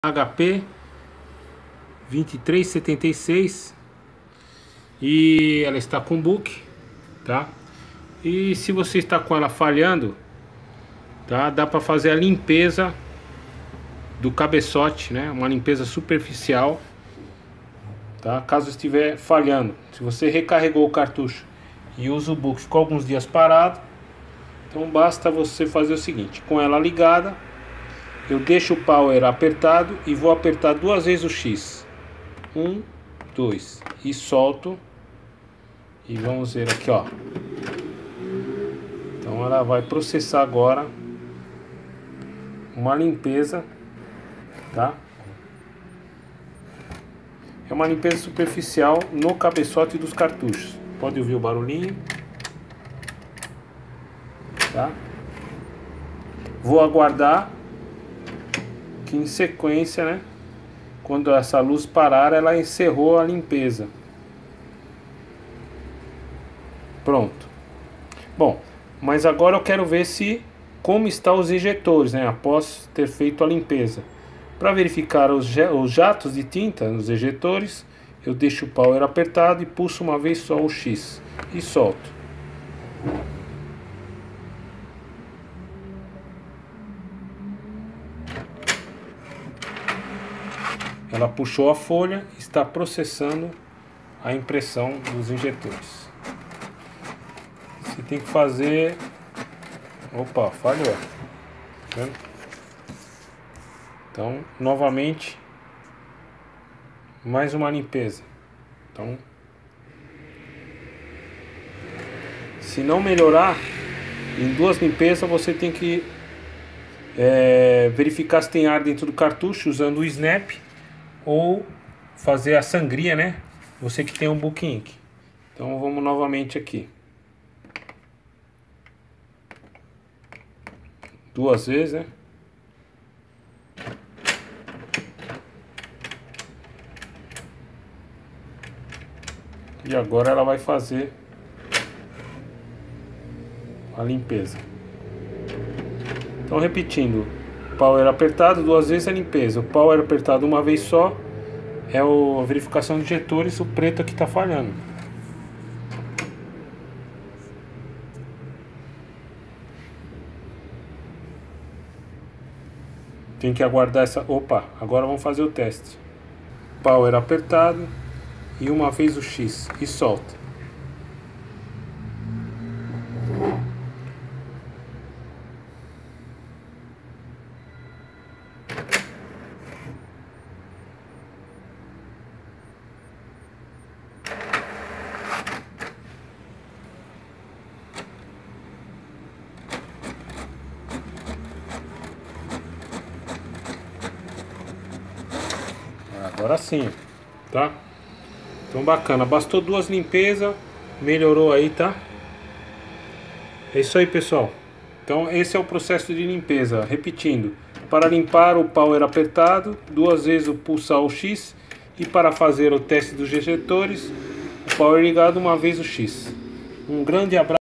HP 2376 e ela está com book, tá? E se você está com ela falhando, tá? Dá para fazer a limpeza do cabeçote, né? Uma limpeza superficial, tá? Caso estiver falhando, se você recarregou o cartucho e usa o book, ficou alguns dias parado, então basta você fazer o seguinte: com ela ligada, eu deixo o power apertado e vou apertar 2 vezes o X. 1, 2 e solto. E vamos ver aqui, ó. Então ela vai processar agora uma limpeza, tá? É uma limpeza superficial no cabeçote dos cartuchos. Pode ouvir o barulhinho, tá? Vou aguardar que em sequência, né, quando essa luz parar, ela encerrou a limpeza. Pronto. Bom, mas agora eu quero ver como estão os injetores, né, após ter feito a limpeza. Para verificar os jatos de tinta nos injetores, eu deixo o power apertado e pulso uma vez só o X e solto. Ela puxou a folha e está processando a impressão dos injetores. Você tem que fazer... Opa, falhou. Tá vendo? Então, novamente, mais uma limpeza. Então, se não melhorar, em 2 limpezas você tem que verificar se tem ar dentro do cartucho usando o snap, ou fazer a sangria, né? Você que tem um book ink. Então vamos novamente aqui. 2 vezes, né? E agora ela vai fazer a limpeza. Então, repetindo: power apertado 2 vezes a limpeza. O power apertado uma vez só é a verificação de injetores. O preto aqui está falhando. Tem que aguardar essa... Opa, agora vamos fazer o teste. Power apertado e uma vez o X e solta. Agora sim, tá? Então bacana, bastou 2 limpezas, melhorou aí, tá? É isso aí, pessoal. Então esse é o processo de limpeza. Repetindo: para limpar, o power apertado, 2 vezes o pulsar o X, e para fazer o teste dos injetores, o power ligado, uma vez o X. Um grande abraço.